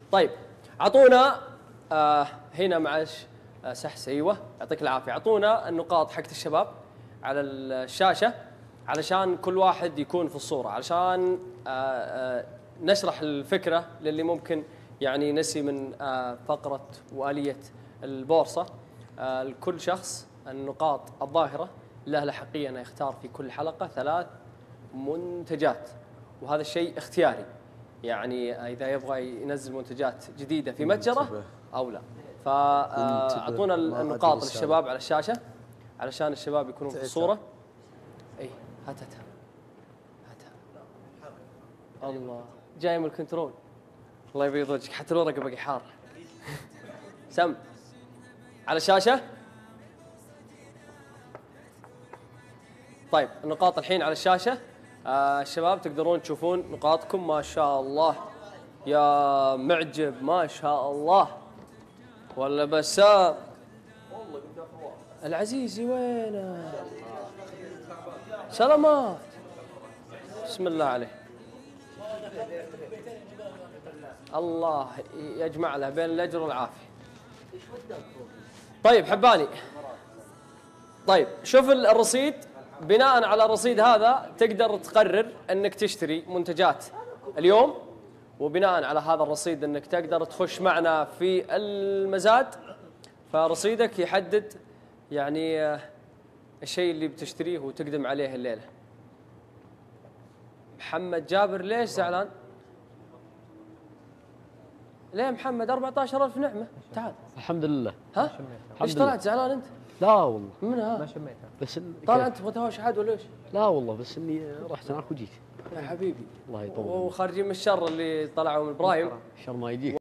طيب اعطونا هنا معلش سحس. ايوه يعطيك العافيه. اعطونا النقاط حقت الشباب على الشاشه علشان كل واحد يكون في الصوره، علشان نشرح الفكره للي ممكن يعني نسي من فقره واليه البورصه. لكل شخص النقاط الظاهره له الحقيه انه يختار في كل حلقه 3 منتجات، وهذا الشيء اختياري، يعني اذا يبغى ينزل منتجات جديده في متجره او لا. فاعطونا النقاط للشباب على الشاشه علشان الشباب يكونون في الصوره. اي هاتها الله جاي من الكنترول. الله يبيض وجهك، حتى الورقه باقي حار. سم على الشاشه. طيب النقاط الحين على الشاشه. الشباب تقدرون تشوفون نقاطكم. ما شاء الله يا معجب، ما شاء الله. ولا بسام العزيزي وينه؟ سلامات، بسم الله عليه. الله يجمع له بين الاجر والعافيه. طيب حباني، طيب شوف الرصيد. بناء على الرصيد هذا تقدر تقرر انك تشتري منتجات اليوم، وبناء على هذا الرصيد انك تقدر تخش معنا في المزاد. فرصيدك يحدد يعني الشيء اللي بتشتريه وتقدم عليه الليله. محمد جابر ليش زعلان؟ ليه محمد؟ 14,000 نعمه. تعال. الحمد لله. ها؟ ليش طلعت زعلان انت؟ لا والله. منها؟ ما شميتها. بس طالع انت متهاوش حد ولا ايش؟ لا والله، بس اني رحت هناك وجيت. يا حبيبي الله يطول. وخارجين من الشر اللي طلعوا من ابراهيم. الشر ما يجيك.